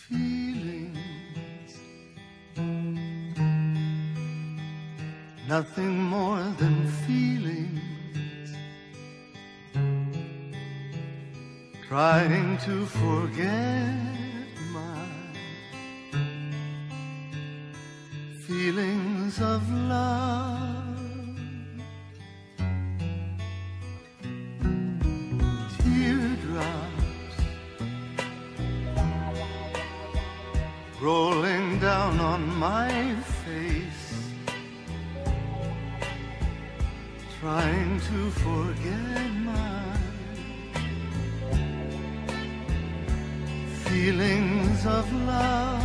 feelings, nothing more than feelings, trying to forget my feelings of love. Teardrops rolling down on my face, trying to forget my feelings of love.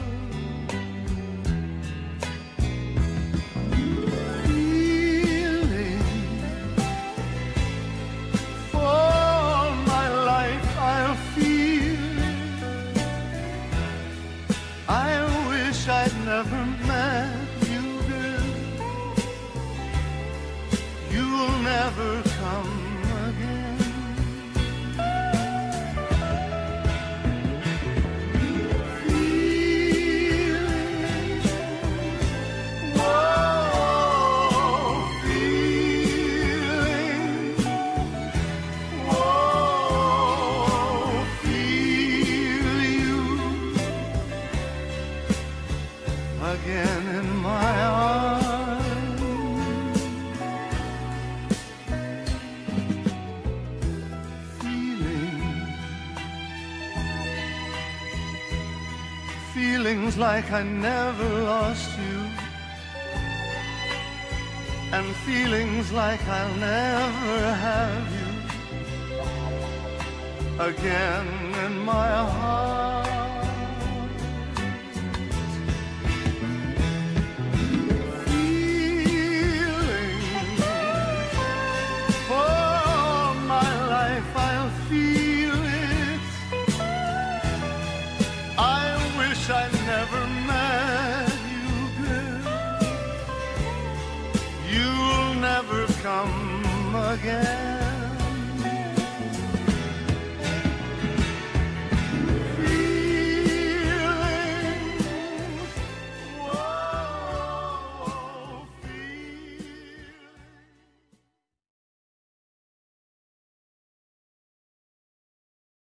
I'd never met you, girl. You'll never come again. Feelings, whoa, feelings, whoa, feel you again in my arms. Feelings like I never lost you, and feelings like I'll never have you again in my heart. I never met you, girl. You'll never come again.